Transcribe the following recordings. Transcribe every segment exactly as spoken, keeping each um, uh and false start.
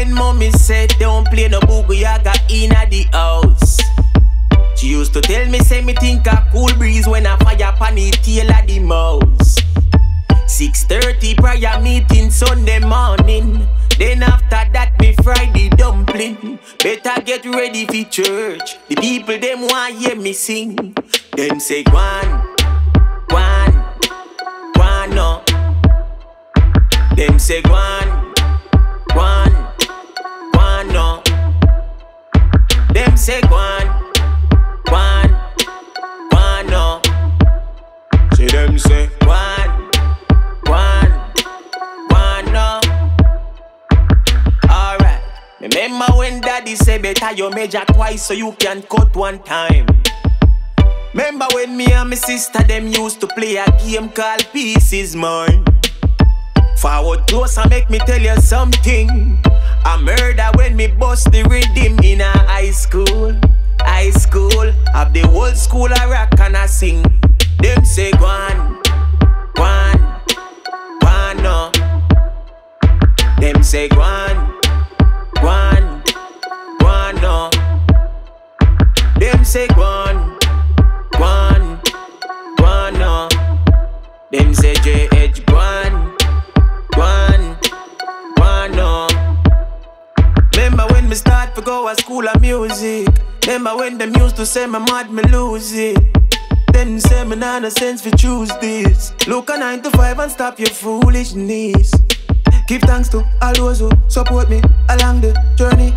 when mommy said don't play no boogie yaga inna the house. She used to tell me say me think a cool breeze when I fire pan the tail of the mouse. six thirty prayer meeting Sunday morning. Then after that me Friday dumpling. Better get ready for church. The people them want hear me sing. Them say gwan, gwan, gwan no. Them say gwan, gwan, gwan no. Them say gwan, gwan, gwan no. See them say gwan, gwan, gwan no. Alright. Remember when daddy say better you measure twice so you can cut one time. Remember when me and my sister them used to play a game called Peace is Mine. Forward close and make me tell you something. I murder when me bust the rhythm in a high school. High school, have the whole school a rock and a sing. Them say gwan, gwan, gwan no. Them say gwan, gwan, gwan no. Them say gwan, gwan, gwan no. Them say J H gwan, gwan, gwan no. Remember when me start to go to school of music. Remember when them used to say me mad, me lose it. Then say me nah no sense for choose this. Look a nine to five and stop your foolishness. Give thanks to all those who support me along the journey.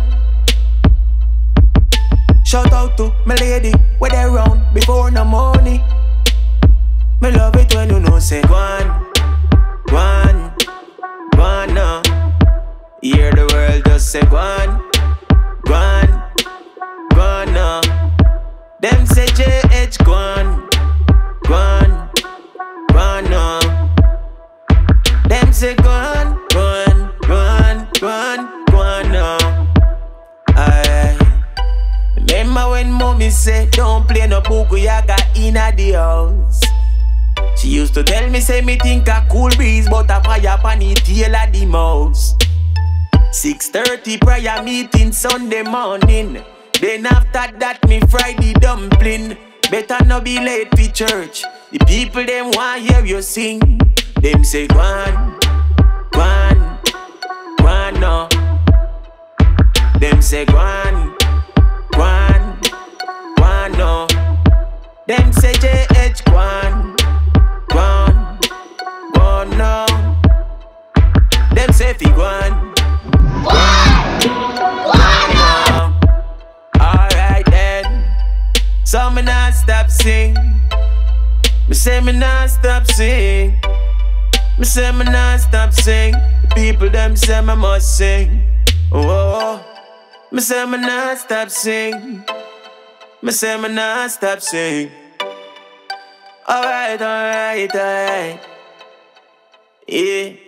Shout out to my lady, where they round before no money. Me love it when you know say gwan, gwan, gwan no. Hear the world just say gwan, gwan, gwan no. Them say J H gwan, gwan, gwan no. Them say gwan, gwan, gwan, gwan, gwan no. Aye. Remember when mommy said don't play no boogie yaga inna the house. She used to tell me say me think a cool breeze but a fire pan the tail of the mouse. six thirty prayer meeting Sunday morning. Then after that me Friday dumpling. Better no be late for church. The people them want hear you sing. Them say gwan, gwan, gwan no. Them say gwan, gwan, gwan no. Them say J H gwan, gwan, gwan no. Them say fi gwan, gwan, gwan no. Alright then. So me not stop sing. Me say me not stop sing. Me say me not stop sing. People them say me must sing. Oh, me say me not stop sing. Me say me not stop sing. Alright, alright, alright. Yeah.